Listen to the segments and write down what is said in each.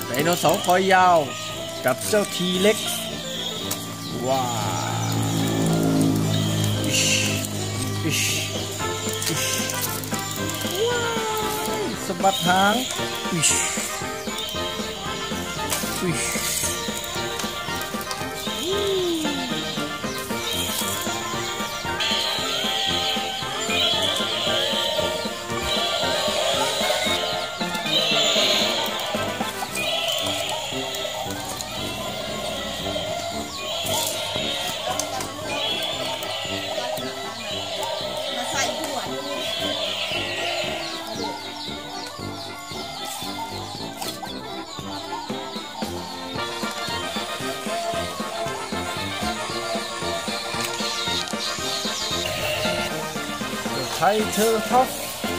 ไดโนเสาร์คอยาวกับเจ้าทีเล็กว้าวอิชอิชอิชว้าวสะบัดหางอิชอิชไทเทอร์ท็อป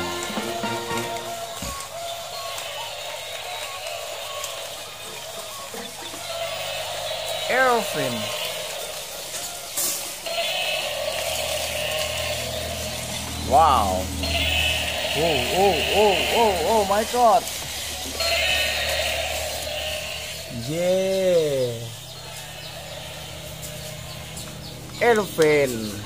เอลฟินว้าวโอ้โอ้โอ้โอ้โอ้ my god เย้เอลฟิน